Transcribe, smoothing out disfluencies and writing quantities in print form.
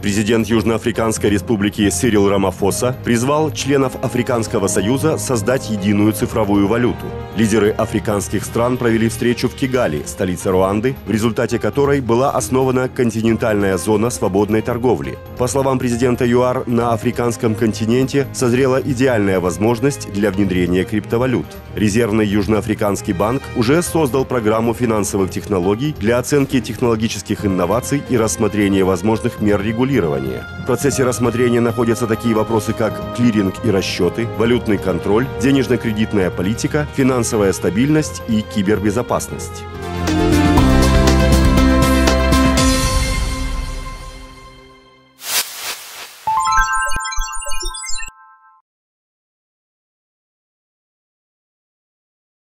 Президент Южноафриканской республики Сирил Рамафоса призвал членов Африканского союза создать единую цифровую валюту. Лидеры африканских стран провели встречу в Кигали, столице Руанды, в результате которой была основана континентальная зона свободной торговли. По словам президента ЮАР, на африканском континенте созрела идеальная возможность для внедрения криптовалют. Резервный Южноафриканский банк уже создал программу финансовых технологий для оценки технологических инноваций и рассмотрения возможных мер регулирования. В процессе рассмотрения находятся такие вопросы, как клиринг и расчеты, валютный контроль, денежно-кредитная политика, финансовая стабильность и кибербезопасность.